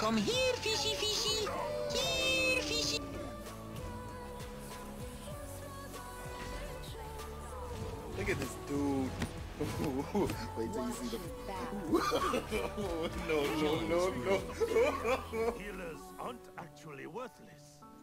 Come here, fishy fishy. Here, fishy. Look at this dude. Wait till you see the. No. Healers aren't actually worthless.